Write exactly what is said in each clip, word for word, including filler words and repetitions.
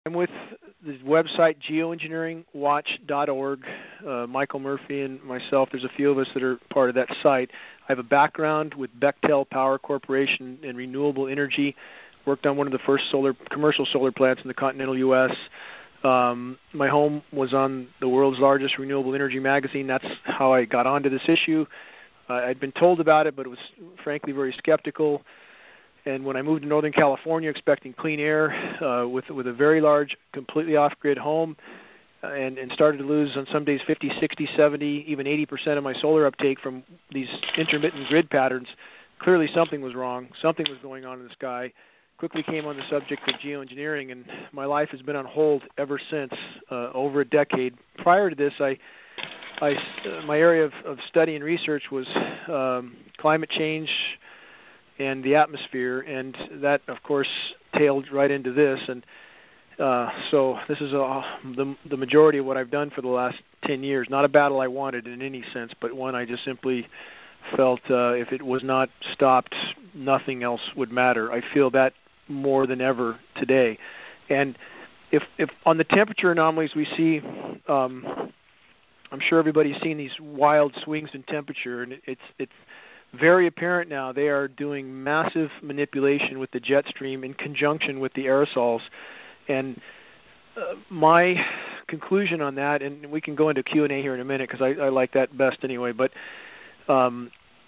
I'm with the website Geo-engineering watch dot org. Uh, Michael Murphy and myself, there's a few of us that are part of that site. I have a background with Bechtel Power Corporation in renewable energy. Worked on one of the first solar commercial solar plants in the continental U S Um, my home was on the world's largest renewable energy magazine. That's how I got onto this issue. Uh, I'd been told about it, but it was frankly very skeptical. And when I moved to Northern California expecting clean air uh, with, with a very large, completely off-grid home, uh, and, and started to lose on some days fifty, sixty, seventy, even eighty percent of my solar uptake from these intermittent grid patterns, clearly something was wrong. Something was going on in the sky. Quickly came on the subject of geoengineering, and my life has been on hold ever since, uh, over a decade. Prior to this, I, I, uh, my area of, of study and research was um, climate change and the atmosphere, and that, of course, tailed right into this. And uh, so this is uh, the, the majority of what I've done for the last ten years. Not a battle I wanted in any sense, but one I just simply felt uh, if it was not stopped, nothing else would matter. I feel that more than ever today. And if, if on the temperature anomalies we see, um, I'm sure everybody's seen these wild swings in temperature, and it's it's very apparent now they are doing massive manipulation with the jet stream in conjunction with the aerosols. And uh, my conclusion on that, and we can go into Q and A here in a minute because I, I like that best anyway, but um,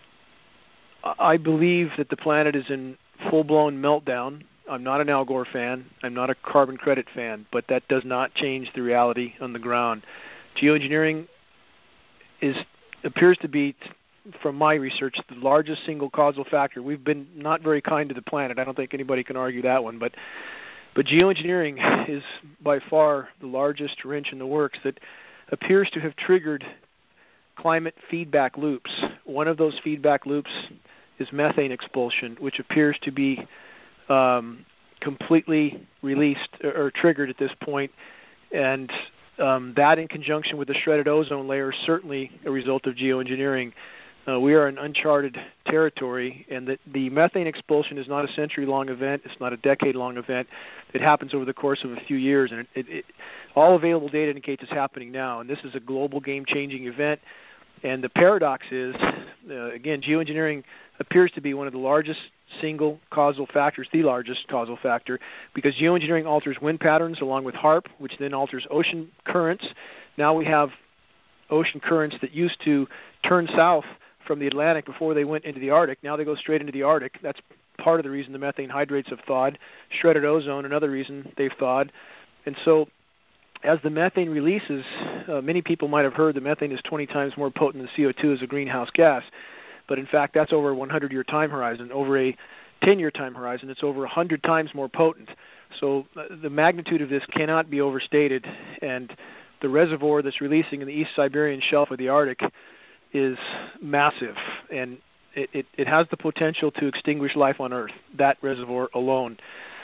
I believe that the planet is in full-blown meltdown. I'm not an Al Gore fan. I'm not a carbon credit fan, but that does not change the reality on the ground. Geoengineering is appears to be, from my research, the largest single causal factor. We've been not very kind to the planet. I don't think anybody can argue that one, but but geoengineering is by far the largest wrench in the works that appears to have triggered climate feedback loops. One of those feedback loops is methane expulsion, which appears to be um, completely released or, or triggered at this point, and um, that in conjunction with the shredded ozone layer is certainly a result of geoengineering. Uh, we are in uncharted territory, and the, the methane expulsion is not a century-long event. It's not a decade-long event. It happens over the course of a few years, and it, it, it, all available data indicates it's happening now, and this is a global game-changing event. And the paradox is, uh, again, geoengineering appears to be one of the largest single causal factors, the largest causal factor, because geoengineering alters wind patterns along with H A A R P, which then alters ocean currents. Now we have ocean currents that used to turn south from the Atlantic before they went into the Arctic. Now they go straight into the Arctic. That's part of the reason the methane hydrates have thawed. Shredded ozone, another reason they've thawed. And so as the methane releases, uh, many people might have heard that methane is twenty times more potent than C O two as a greenhouse gas. But in fact, that's over a one hundred year time horizon. Over a ten year time horizon, it's over one hundred times more potent. So uh, the magnitude of this cannot be overstated. And the reservoir that's releasing in the East Siberian shelf of the Arctic is massive. And it, it, it has the potential to extinguish life on Earth, that reservoir alone.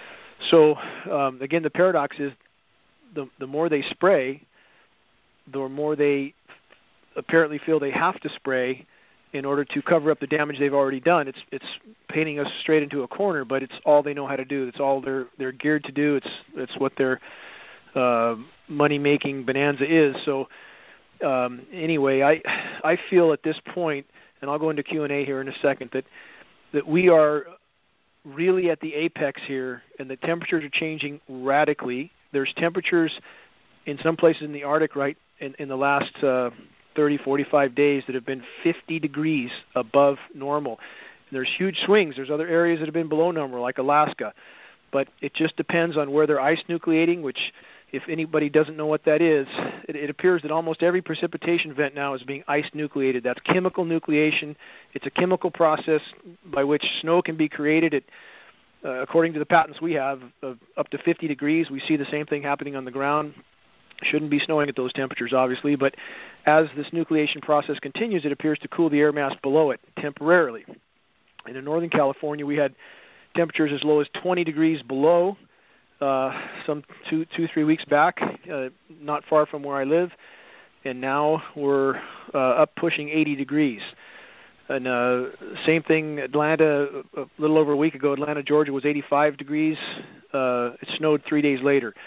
So um, again, the paradox is the, the more they spray, the more they apparently feel they have to spray in order to cover up the damage they've already done. It's it's painting us straight into a corner, but it's all they know how to do. It's all they're they're geared to do. It's it's what their uh, money-making bonanza is. So um, anyway, I I feel at this point, and I'll go into Q and A here in a second, that that we are really at the apex here, and the temperatures are changing radically. There's temperatures in some places in the Arctic right in, in the last uh, thirty, forty-five days that have been fifty degrees above normal. And there's huge swings. There's other areas that have been below normal, like Alaska. But it just depends on where they're ice nucleating, which, if anybody doesn't know what that is, it, it appears that almost every precipitation event now is being ice nucleated. That's chemical nucleation. It's a chemical process by which snow can be created at, uh, according to the patents we have, of up to fifty degrees. We see the same thing happening on the ground. Shouldn't be snowing at those temperatures, obviously, but as this nucleation process continues, it appears to cool the air mass below it temporarily. And in Northern California, we had temperatures as low as twenty degrees below uh, some two, two, three weeks back, uh, not far from where I live, and now we're uh, up pushing eighty degrees. And uh, same thing, Atlanta, a little over a week ago, Atlanta, Georgia was eighty-five degrees. Uh, it snowed three days later.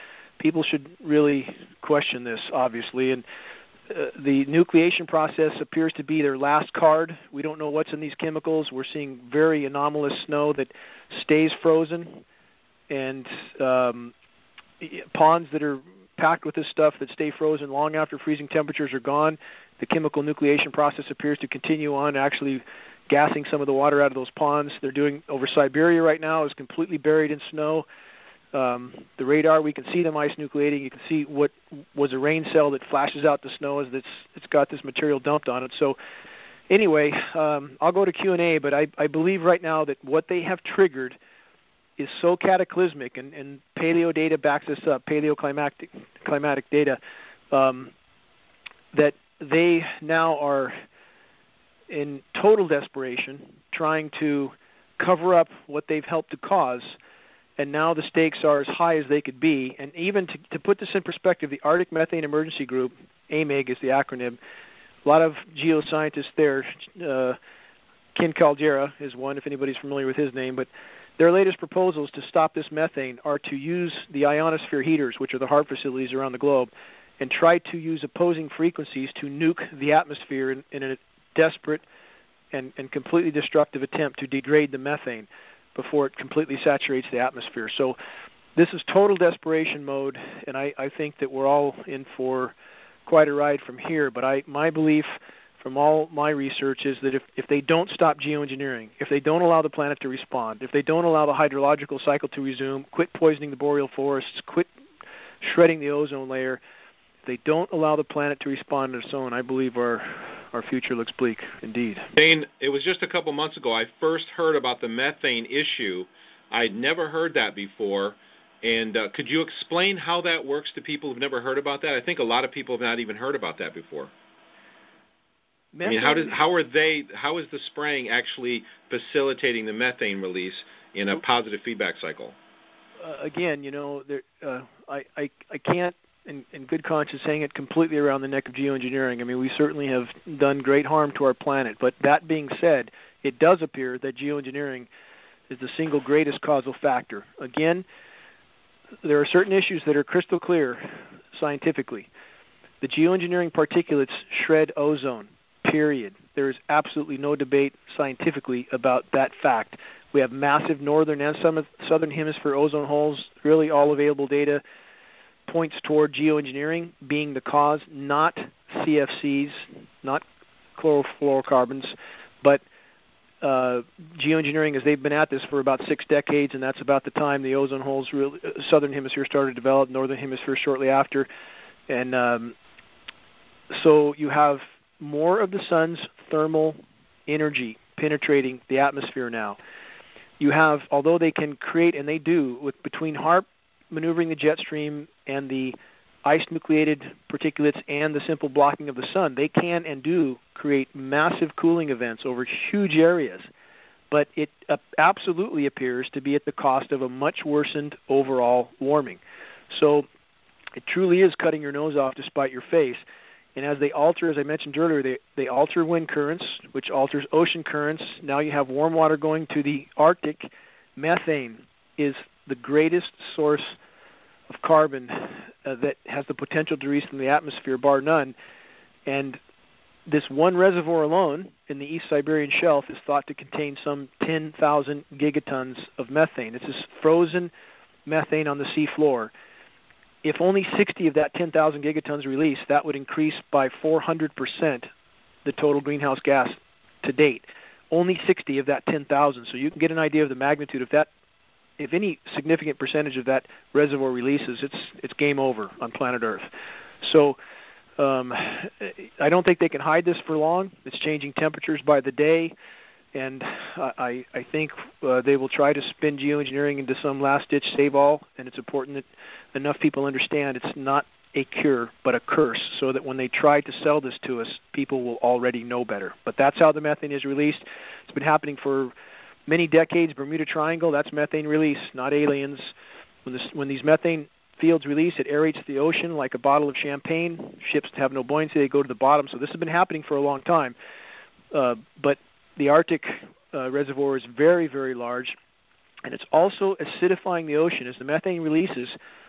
people should really question this, obviously. And uh, the nucleation process appears to be their last card. We don't know what's in these chemicals. We're seeing very anomalous snow that stays frozen, and um, ponds that are packed with this stuff that stay frozen long after freezing temperatures are gone. The chemical nucleation process appears to continue on, actually gassing some of the water out of those ponds. They're doing over Siberia right now, is completely buried in snow. Um, the radar, we can see them ice nucleating. You can see what was a rain cell that flashes out the snow as it's, it's got this material dumped on it. So anyway, um, I'll go to Q and A, but I, I believe right now that what they have triggered is so cataclysmic, and, and paleo data backs this up, paleoclimatic climatic data, um, that they now are in total desperation trying to cover up what they've helped to cause, and now the stakes are as high as they could be. And even to, to put this in perspective, the Arctic Methane Emergency Group, A M E G is the acronym, a lot of geoscientists there, uh, Ken Caldera is one, if anybody's familiar with his name, but their latest proposals to stop this methane are to use the ionosphere heaters, which are the H A A R P facilities around the globe, and try to use opposing frequencies to nuke the atmosphere in, in a desperate and, and completely destructive attempt to degrade the methane before it completely saturates the atmosphere. So this is total desperation mode, and I, I think that we're all in for quite a ride from here. But I, my belief from all my research is that if, if they don't stop geoengineering, if they don't allow the planet to respond, if they don't allow the hydrological cycle to resume, quit poisoning the boreal forests, quit shredding the ozone layer, if they don't allow the planet to respond on its own, I believe our our future looks bleak indeed. Dane, it was just a couple months ago I first heard about the methane issue. I'd never heard that before. And uh, could you explain how that works to people who've never heard about that? I think a lot of people have not even heard about that before. Methane, I mean, how does how are they? How is the spraying actually facilitating the methane release in a positive feedback cycle? Uh, again, you know, there, uh, I, I I can't, in, in good conscience, hang it completely around the neck of geoengineering. I mean, we certainly have done great harm to our planet. But that being said, it does appear that geoengineering is the single greatest causal factor. Again, there are certain issues that are crystal clear scientifically. The geoengineering particulates shred ozone. Period. There is absolutely no debate scientifically about that fact. We have massive northern and southern hemisphere ozone holes. Really, all available data points toward geoengineering being the cause, not C F Cs, not chlorofluorocarbons, but uh, geoengineering, as they've been at this for about six decades, and that's about the time the ozone holes, really, southern hemisphere started to develop, northern hemisphere shortly after. And um, so you have more of the sun's thermal energy penetrating the atmosphere now. You have, although they can create, and they do, with between H A A R P maneuvering the jet stream and the ice-nucleated particulates and the simple blocking of the sun, they can and do create massive cooling events over huge areas. But it uh, absolutely appears to be at the cost of a much worsened overall warming. So it truly is cutting your nose off to spite your face. And as they alter, as I mentioned earlier, they, they alter wind currents, which alters ocean currents. Now you have warm water going to the Arctic. Methane is the greatest source of carbon uh, that has the potential to release from the atmosphere, bar none. And this one reservoir alone in the East Siberian Shelf is thought to contain some ten thousand gigatons of methane. This is frozen methane on the sea floor. If only sixty of that ten thousand gigatons released, that would increase by four hundred percent the total greenhouse gas to date. Only sixty of that ten thousand. So you can get an idea of the magnitude of that. If any significant percentage of that reservoir releases, it's it's game over on planet Earth. So um, I don't think they can hide this for long. It's changing temperatures by the day. And I, I think uh, they will try to spin geoengineering into some last-ditch save-all, and it's important that enough people understand it's not a cure but a curse, so that when they try to sell this to us, people will already know better. But that's how the methane is released. It's been happening for many decades. Bermuda Triangle, that's methane release, not aliens. When, this, when these methane fields release, it aerates the ocean like a bottle of champagne. Ships have no buoyancy, they go to the bottom. So this has been happening for a long time. Uh, but the Arctic uh, reservoir is very, very large, and it's also acidifying the ocean. As the methane releases,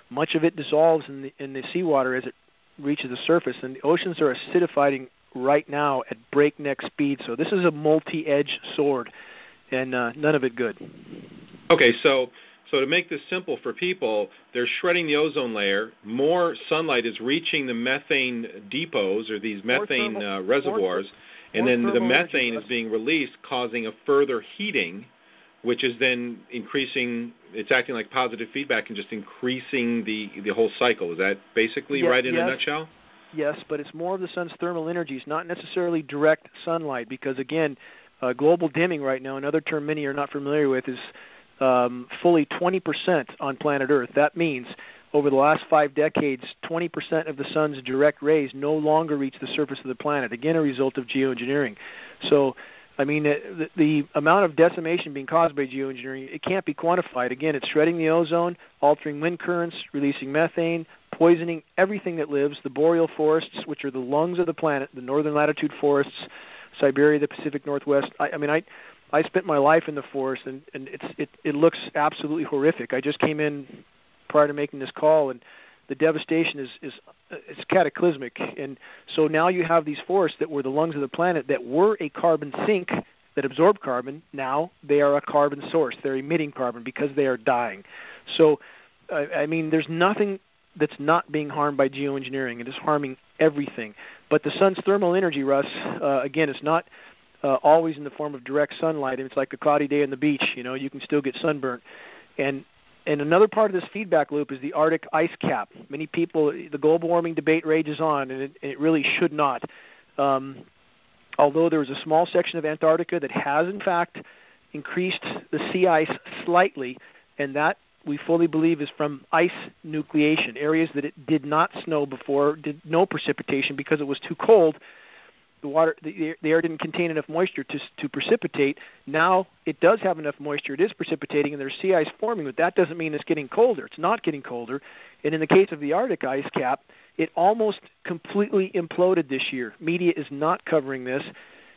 much of it dissolves in the, in the seawater as it reaches the surface, and the oceans are acidifying right now at breakneck speed. So this is a multi-edged sword, and uh, none of it good. Okay, so so to make this simple for people, they're shredding the ozone layer. More sunlight is reaching the methane depots or these methane thermal, uh, reservoirs, more, and more then the methane is being released, causing a further heating, which is then increasing. It's acting like positive feedback and just increasing the the whole cycle. Is that basically yes, right in yes. a nutshell? Yes, but it's more of the sun's thermal energies, not necessarily direct sunlight, because, again, uh, global dimming right now, another term many are not familiar with, is um, fully twenty percent on planet Earth. That means over the last five decades, twenty percent of the sun's direct rays no longer reach the surface of the planet, again a result of geoengineering. So, I mean, the, the amount of decimation being caused by geoengineering, it can't be quantified. Again, it's shredding the ozone, altering wind currents, releasing methane, poisoning everything that lives, the boreal forests, which are the lungs of the planet, the northern latitude forests, Siberia, the Pacific Northwest. I, I mean, I I spent my life in the forest, and, and it's, it, it looks absolutely horrific. I just came in prior to making this call, and the devastation is, is it's cataclysmic. And so now you have these forests that were the lungs of the planet that were a carbon sink that absorbed carbon. Now they are a carbon source. They're emitting carbon because they are dying. So, I, I mean, there's nothing that's not being harmed by geoengineering. It is harming everything. But the sun's thermal energy, Russ, uh, again, it's not uh, always in the form of direct sunlight. It's like a cloudy day on the beach. You know, you can still get sunburnt. And And another part of this feedback loop is the Arctic ice cap. Many people, the global warming debate rages on, and it, and it really should not. Um, although there is a small section of Antarctica that has, in fact, increased the sea ice slightly, and that we fully believe is from ice nucleation, areas that it did not snow before, did no precipitation because it was too cold. The water, the, the air didn't contain enough moisture to to precipitate. Now it does have enough moisture. It is precipitating, and there's sea ice forming, but that doesn't mean it's getting colder. It's not getting colder. And in the case of the Arctic ice cap, it almost completely imploded this year. Media is not covering this.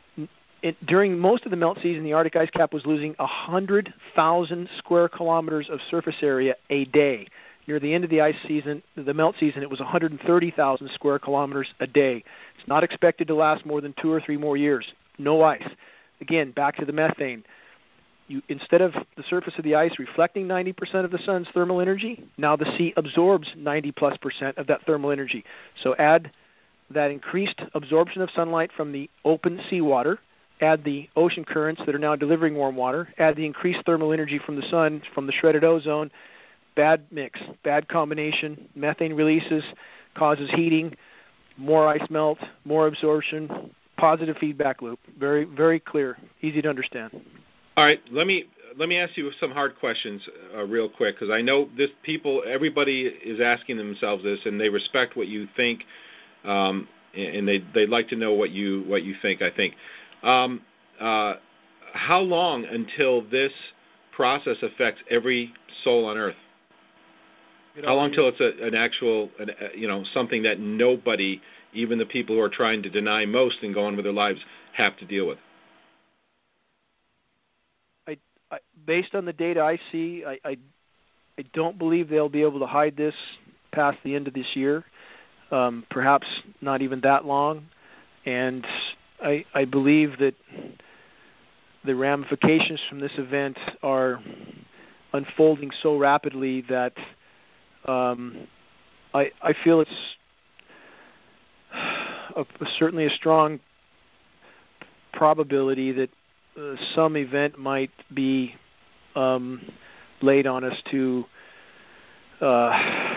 It, during most of the melt season, the Arctic ice cap was losing one hundred thousand square kilometers of surface area a day. Near the end of the ice season, the melt season, it was one hundred thirty thousand square kilometers a day. It's not expected to last more than two or three more years. No ice. Again, back to the methane. You, instead of the surface of the ice reflecting ninety percent of the sun's thermal energy, now the sea absorbs ninety plus percent of that thermal energy. So add that increased absorption of sunlight from the open seawater, add the ocean currents that are now delivering warm water, add the increased thermal energy from the sun, from the shredded ozone. Bad mix, bad combination. Methane releases, causes heating, more ice melt, more absorption, positive feedback loop. Very, very clear, easy to understand. All right, let me let me ask you some hard questions uh, real quick, because I know this people, everybody is asking themselves this, and they respect what you think, um, and they they'd like to know what you what you think. I think. Um, uh, how long until this process affects every soul on Earth? How long till it's a, an actual, an, a, you know, something that nobody, even the people who are trying to deny most and go on with their lives, have to deal with? I, I, based on the data I see, I, I, I don't believe they'll be able to hide this past the end of this year. Um, perhaps not even that long. And I, I believe that the ramifications from this event are unfolding so rapidly that Um, I, I feel it's a, certainly a strong probability that uh, some event might be um, laid on us to uh,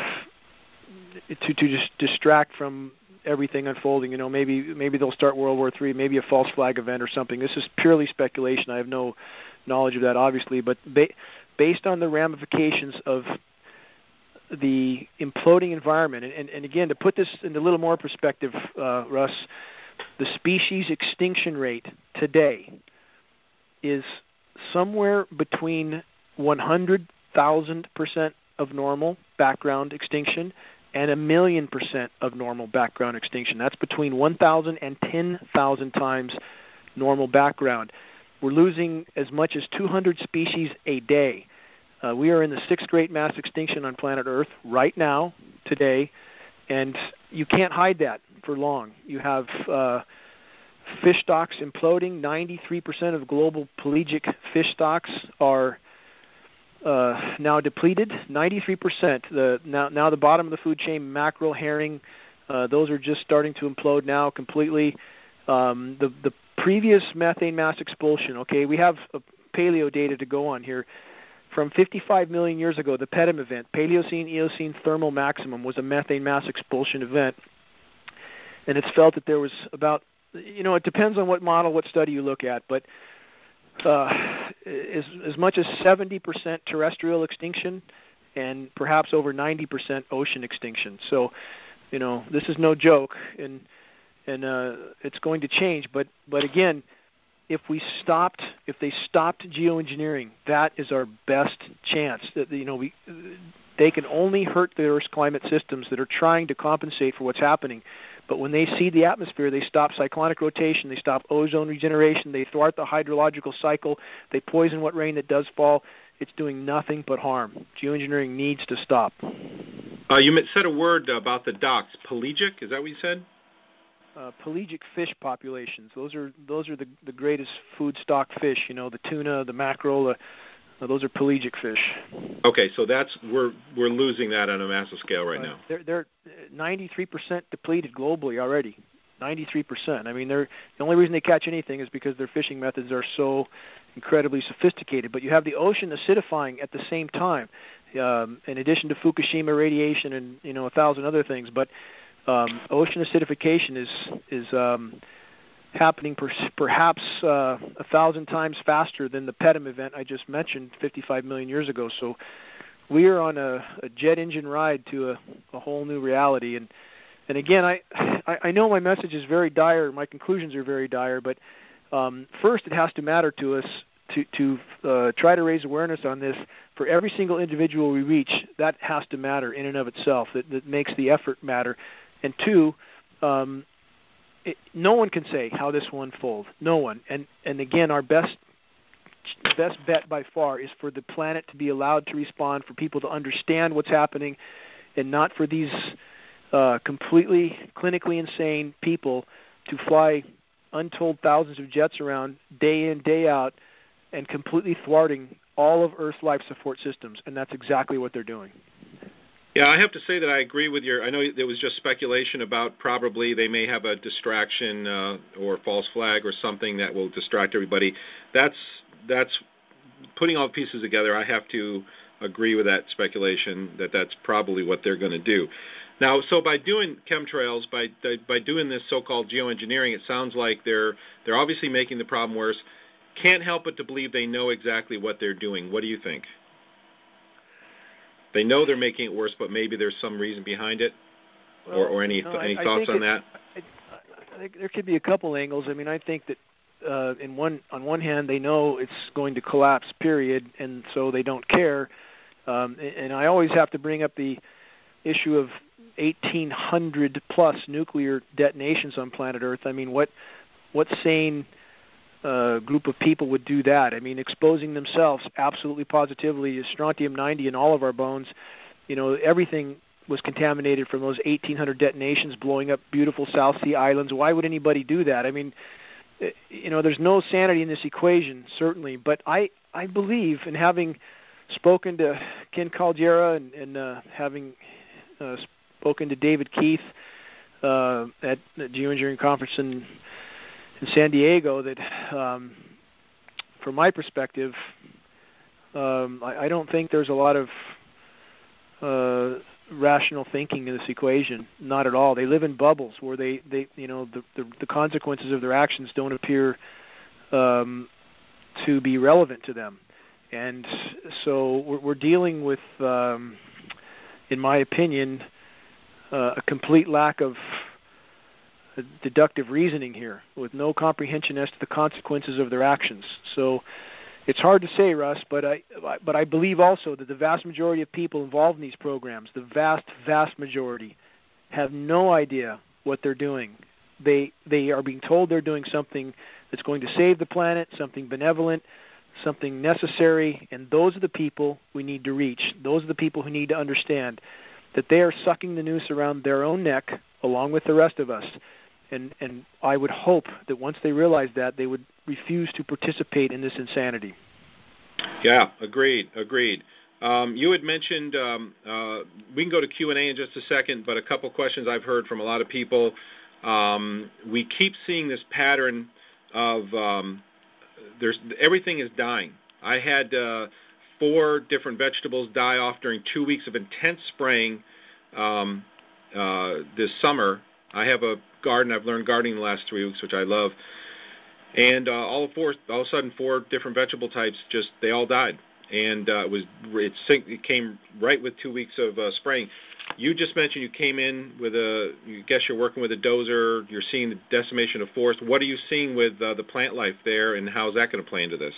to to just distract from everything unfolding. You know, maybe maybe they'll start World War Three, maybe a false flag event or something. This is purely speculation. I have no knowledge of that, obviously, but ba- based on the ramifications of the imploding environment, and, and, and again, to put this in a little more perspective, uh, Russ, the species extinction rate today is somewhere between one hundred thousand percent of normal background extinction and a million percent of normal background extinction. That's between one thousand and ten thousand times normal background. We're losing as much as two hundred species a day. Uh, we are in the sixth great mass extinction on planet Earth right now, today, and you can't hide that for long. You have uh, fish stocks imploding. ninety-three percent of global pelagic fish stocks are uh, now depleted. ninety-three percent. The, now, now the bottom of the food chain, mackerel, herring, uh, those are just starting to implode now completely. Um, the, the previous methane mass expulsion, okay, we have a paleo data to go on here. From fifty-five million years ago, the P E T M event, Paleocene-Eocene thermal maximum, was a methane mass expulsion event. And it's felt that there was about, you know, it depends on what model, what study you look at, but uh, as, as much as seventy percent terrestrial extinction and perhaps over ninety percent ocean extinction. So, you know, this is no joke, and and uh, it's going to change. But, but again, if we stopped, if they stopped geoengineering, that is our best chance. That you know, we they can only hurt the Earth's climate systems that are trying to compensate for what's happening. But when they seed the atmosphere, they stop cyclonic rotation, they stop ozone regeneration, they thwart the hydrological cycle, they poison what rain that does fall. It's doing nothing but harm. Geoengineering needs to stop. Uh, you said a word about the docks. Pelagic, is that what you said? Uh, pelagic fish populations. Those are those are the the greatest food stock fish. You know, the tuna, the mackerel. The, uh, those are pelagic fish. Okay, so that's we're we're losing that on a massive scale right uh, now. They're they're ninety-three percent depleted globally already. ninety-three percent. I mean, they're the only reason they catch anything is because their fishing methods are so incredibly sophisticated. But you have the ocean acidifying at the same time, um, in addition to Fukushima radiation and you know a thousand other things. But Um, ocean acidification is is um, happening per, perhaps uh, a thousand times faster than the P E T M event I just mentioned fifty-five million years ago. So we are on a, a jet engine ride to a, a whole new reality. And and again, I, I I know my message is very dire, my conclusions are very dire, but um, first it has to matter to us to to uh, try to raise awareness on this. For every single individual we reach, that has to matter in and of itself. That that makes the effort matter. And two, um, it, no one can say how this will unfold. No one. And and again, our best best bet by far is for the planet to be allowed to respond, for people to understand what's happening, and not for these uh, completely clinically insane people to fly untold thousands of jets around day in, day out, and completely thwarting all of Earth's life support systems. And that's exactly what they're doing. Yeah, I have to say that I agree with your. I know there was just speculation about probably they may have a distraction uh, or false flag or something that will distract everybody. That's that's putting all the pieces together. I have to agree with that speculation that that's probably what they're going to do. Now, so by doing chemtrails, by by doing this so-called geoengineering, it sounds like they're they're obviously making the problem worse. Can't help but to believe they know exactly what they're doing. What do you think? They know they're making it worse, but maybe there's some reason behind it, well, or, or any no, any I, thoughts I on it, that? I, I think there could be a couple angles. I mean, I think that uh, in one on one hand, they know it's going to collapse, period, and so they don't care. Um, and, and I always have to bring up the issue of eighteen hundred plus nuclear detonations on planet Earth. I mean, what what sane uh, group of people would do that? I mean, exposing themselves absolutely positively, strontium ninety in all of our bones. You know, everything was contaminated from those eighteen hundred detonations, blowing up beautiful South Sea islands. Why would anybody do that? I mean, you know, there's no sanity in this equation, certainly. But I, I believe, in having spoken to Ken Caldera and, and uh, having uh, spoken to David Keith uh, at the Geo-engineering conference in, in San Diego, that um, from my perspective, um, I, I don't think there's a lot of uh, rational thinking in this equation. Not at all. They live in bubbles where they, they you know, the, the, the consequences of their actions don't appear um, to be relevant to them. And so we're, we're dealing with, um, in my opinion, uh, a complete lack of deductive reasoning here, with no comprehension as to the consequences of their actions. So it's hard to say, Russ, but I but I believe also that the vast majority of people involved in these programs, the vast, vast majority, have no idea what they're doing. They they are being told they're doing something that's going to save the planet, something benevolent, something necessary, and those are the people we need to reach. Those are the people who need to understand that they are sucking the noose around their own neck along with the rest of us. And, and I would hope that once they realize that, they would refuse to participate in this insanity. Yeah, agreed, agreed. Um, you had mentioned, um, uh, we can go to Q and A in just a second, but a couple questions I've heard from a lot of people. Um, we keep seeing this pattern of um, there's everything is dying. I had uh, four different vegetables die off during two weeks of intense spraying um, uh, this summer. I have a garden. I've learned gardening the last three weeks, which I love. And uh, all of four, all of a sudden, four different vegetable types just they all died, and uh, it was it, sync, it came right with two weeks of uh, spraying. You just mentioned you came in with a. You guess you're working with a dozer. You're seeing the decimation of forest. What are you seeing with uh, the plant life there, and how is that going to play into this?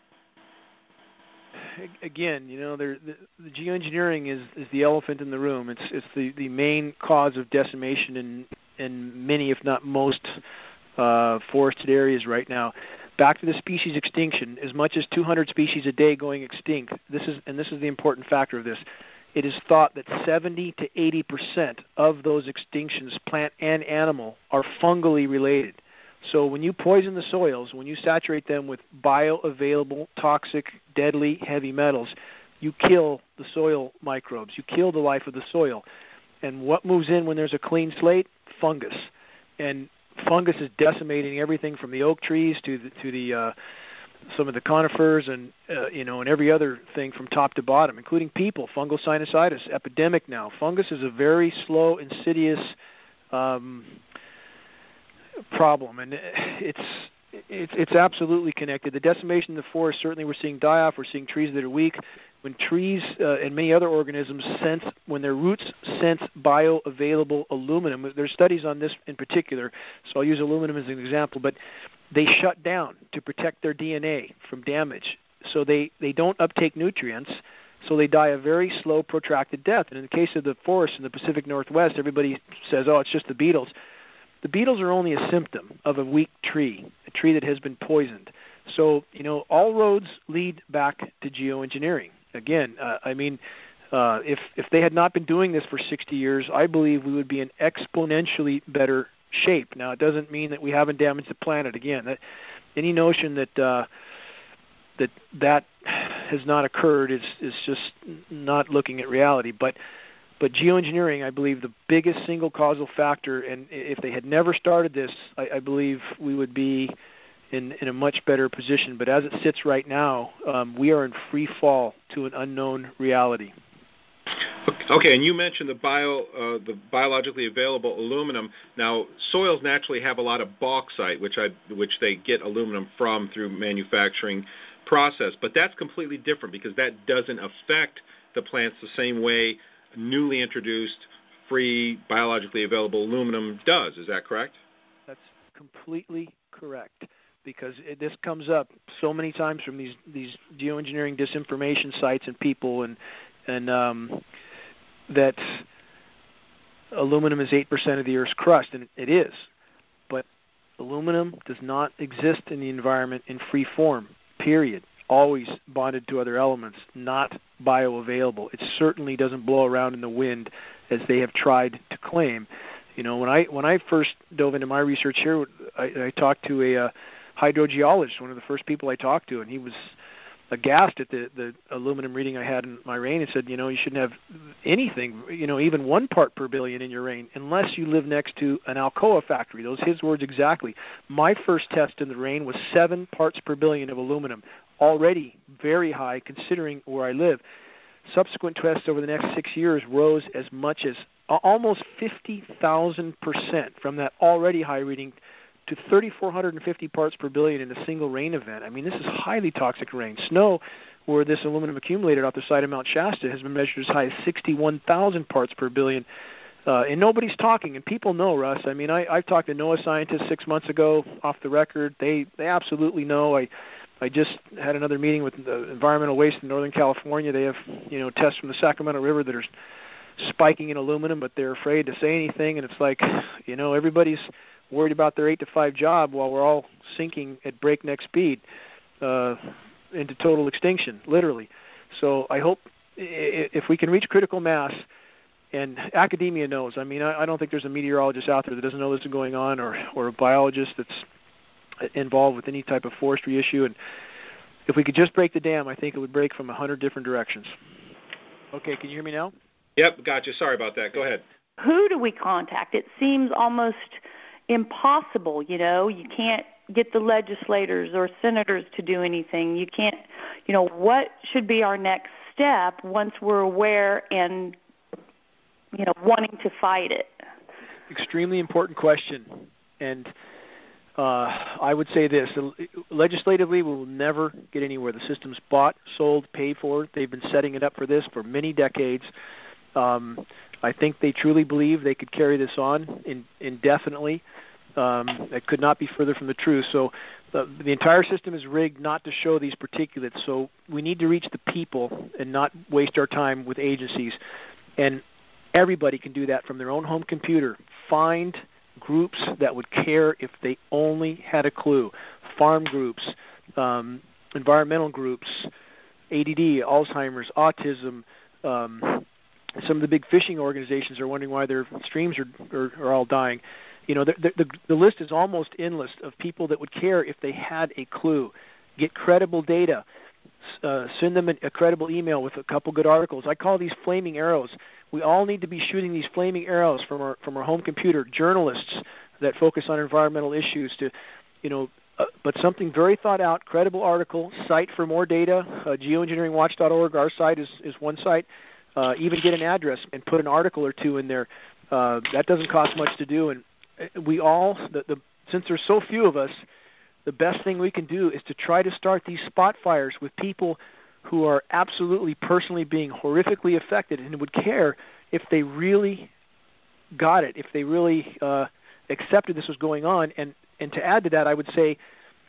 Again, you know, the, the geoengineering is, is the elephant in the room. It's it's the, the main cause of decimation in in many, if not most, uh, forested areas right now. Back to the species extinction, as much as two hundred species a day going extinct. This is and this is the important factor of this. It is thought that seventy to eighty percent of those extinctions, plant and animal, are fungally related. So when you poison the soils, when you saturate them with bioavailable, toxic, deadly heavy metals, you kill the soil microbes. You kill the life of the soil. And what moves in when there's a clean slate? Fungus. And fungus is decimating everything from the oak trees to the, to the uh, some of the conifers and uh, you know and every other thing from top to bottom, including people. Fungal sinusitis epidemic now. Fungus is a very slow, insidious um, problem, and it's it's it's absolutely connected. The decimation of the forest, certainly we're seeing die off. We're seeing trees that are weak. When trees uh, and many other organisms sense, when their roots sense bioavailable aluminum, there's studies on this in particular, so I'll use aluminum as an example, but they shut down to protect their D N A from damage. So they, they don't uptake nutrients, so they die a very slow, protracted death. And in the case of the forests in the Pacific Northwest, everybody says, oh, it's just the beetles. The beetles are only a symptom of a weak tree, a tree that has been poisoned. So, you know, all roads lead back to geoengineering. Again, uh, I mean, uh, if if they had not been doing this for sixty years, I believe we would be in exponentially better shape. Now, it doesn't mean that we haven't damaged the planet. Again, that, any notion that uh, that that has not occurred is is just not looking at reality. But but geoengineering, I believe, the biggest single causal factor. And if they had never started this, I, I believe we would be in, in a much better position. But as it sits right now, um, we are in free fall to an unknown reality. Okay, and you mentioned the bio, uh, the biologically available aluminum. Now, soils naturally have a lot of bauxite, which I, which they get aluminum from through manufacturing process. But that's completely different because that doesn't affect the plants the same way newly introduced free biologically available aluminum does. Is that correct? That's completely correct. Because it, this comes up so many times from these, these geoengineering disinformation sites and people, and and um, that aluminum is eight percent of the Earth's crust, and it is. But aluminum does not exist in the environment in free form, period. Always bonded to other elements, not bioavailable. It certainly doesn't blow around in the wind as they have tried to claim. You know, when I when I first dove into my research here, I, I talked to a uh, hydrogeologist, one of the first people I talked to, and he was aghast at the, the aluminum reading I had in my rain and said, you know, you shouldn't have anything, you know, even one part per billion in your rain unless you live next to an Alcoa factory. Those are his words exactly. My first test in the rain was seven parts per billion of aluminum, already very high considering where I live. Subsequent tests over the next six years rose as much as almost fifty thousand percent from that already high reading to three thousand four hundred fifty parts per billion in a single rain event. I mean, this is highly toxic rain. Snow, where this aluminum accumulated off the side of Mount Shasta, has been measured as high as sixty-one thousand parts per billion. Uh, and nobody's talking, and people know, Russ. I mean, I, I've talked to NOAA scientists six months ago off the record. They they absolutely know. I I just had another meeting with the environmental waste in Northern California. They have, you know, tests from the Sacramento River that are spiking in aluminum, but they're afraid to say anything. And it's like, you know, everybody's worried about their eight to five job while we're all sinking at breakneck speed. Uh, into total extinction, literally. So I hope if we can reach critical mass, and academia knows. I mean, I, I don't think there's a meteorologist out there that doesn't know this is going on, or, or a biologist that's involved with any type of forestry issue. And if we could just break the dam, I think it would break from a hundred different directions. Okay, can you hear me now? Yep, gotcha. Sorry about that. Go ahead. Who do we contact? It seems almost impossible, you know. You can't get the legislators or senators to do anything. You can't, you know, what should be our next step once we're aware and, you know, wanting to fight it? Extremely important question. And uh, I would say this, legislatively we will never get anywhere. The system's bought, sold, paid for. They've been setting it up for this for many decades. Um, I think they truly believe they could carry this on in, indefinitely. Um, it could not be further from the truth. So the, the entire system is rigged not to show these particulates. So we need to reach the people and not waste our time with agencies. And everybody can do that from their own home computer. Find groups that would care if they only had a clue. Farm groups, um, environmental groups, A D D, Alzheimer's, autism. Um, some of the big fishing organizations are wondering why their streams are, are, are all dying. You know, the, the, the list is almost endless of people that would care if they had a clue. Get credible data. Uh, send them a, a credible email with a couple good articles. I call these flaming arrows. We all need to be shooting these flaming arrows from our from our home computer. Journalists that focus on environmental issues to, you know, uh, but something very thought out, credible article. Cite for more data. Uh, geoengineering watch dot org. Our site is is one site. Uh, even get an address and put an article or two in there. Uh, that doesn't cost much to do. And we all, the, the, since there's so few of us, the best thing we can do is to try to start these spot fires with people who are absolutely personally being horrifically affected and would care if they really got it, if they really uh, accepted this was going on. And, and to add to that, I would say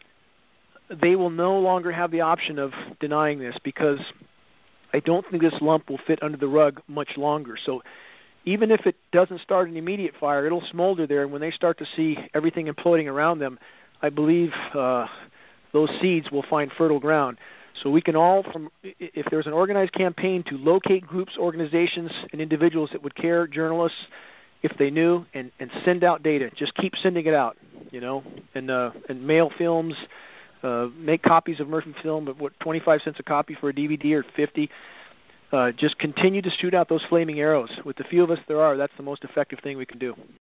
they will no longer have the option of denying this, because I don't think this lump will fit under the rug much longer. So even if it doesn't start an immediate fire, it'll smolder there, and when they start to see everything imploding around them, I believe uh, those seeds will find fertile ground. So we can all, from if there's an organized campaign to locate groups, organizations, and individuals that would care, journalists, if they knew, and, and send out data. Just keep sending it out, you know, and, uh, and mail films. Uh, make copies of Murphy film at what, twenty-five cents a copy for a D V D or fifty. Uh, just continue to shoot out those flaming arrows. With the few of us there are, that's the most effective thing we can do.